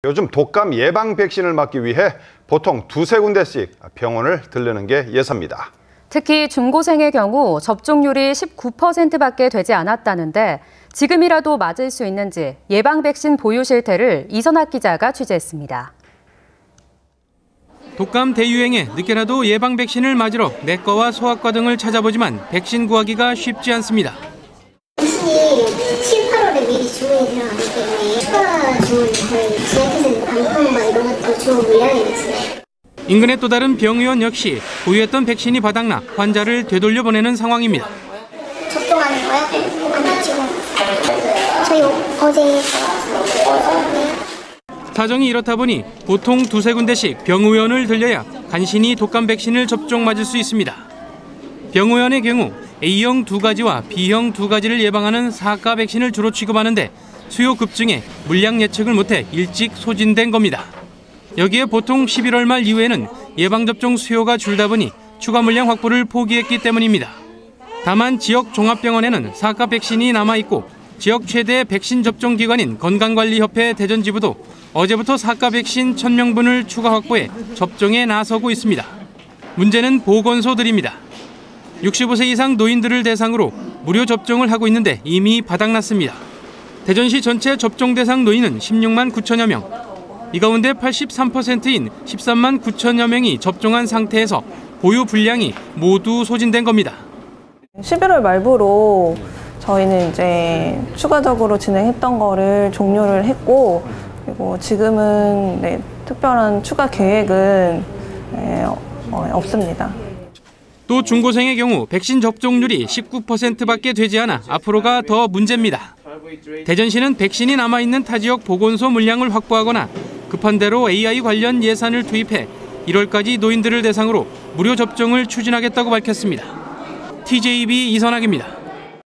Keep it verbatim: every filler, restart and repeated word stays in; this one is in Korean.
요즘 독감 예방 백신을 맞기 위해 보통 두세 군데씩 병원을 들르는 게 예사입니다. 특히 중고생의 경우 접종률이 십구 퍼센트밖에 되지 않았다는데 지금이라도 맞을 수 있는지 예방 백신 보유 실태를 이선학 기자가 취재했습니다. 독감 대유행에 늦게라도 예방 백신을 맞으러 내과와 소아과 등을 찾아보지만 백신 구하기가 쉽지 않습니다. 백신이 칠, 팔월에 미리 주문이 들어가기 때문에 추가 주문 거의 지역에서는 반품과 이런 것도 주문 물량이 됐어요. 인근의 또 다른 병의원 역시 보유했던 백신이 바닥나 환자를 되돌려 보내는 상황입니다. 접종하는 거야? 아니 지금 저희 어제 사정이 이렇다 보니 보통 두세 군데씩 병의원을 들려야 간신히 독감 백신을 접종 맞을 수 있습니다. 병의원의 경우 A형 두 가지와 B형 두 가지를 예방하는 사가 백신을 주로 취급하는데 수요 급증에 물량 예측을 못해 일찍 소진된 겁니다. 여기에 보통 십일월 말 이후에는 예방접종 수요가 줄다 보니 추가 물량 확보를 포기했기 때문입니다. 다만 지역 종합병원에는 사가 백신이 남아있고 지역 최대 백신 접종 기관인 건강관리협회 대전지부도 어제부터 사가 백신 천 명분을 추가 확보해 접종에 나서고 있습니다. 문제는 보건소들입니다. 육십오 세 이상 노인들을 대상으로 무료 접종을 하고 있는데 이미 바닥났습니다. 대전시 전체 접종 대상 노인은 십육만 구천여 명. 이 가운데 팔십삼 퍼센트인 십삼만 구천여 명이 접종한 상태에서 보유 분량이 모두 소진된 겁니다. 십일월 말부로 저희는 이제 추가적으로 진행했던 거를 종료를 했고, 그리고 지금은 네, 특별한 추가 계획은 네, 어, 없습니다. 또 중고생의 경우 백신 접종률이 십구 퍼센트밖에 되지 않아 앞으로가 더 문제입니다. 대전시는 백신이 남아있는 타 지역 보건소 물량을 확보하거나 급한 대로 에이아이 관련 예산을 투입해 일월까지 노인들을 대상으로 무료 접종을 추진하겠다고 밝혔습니다. 티제이비 이선학입니다.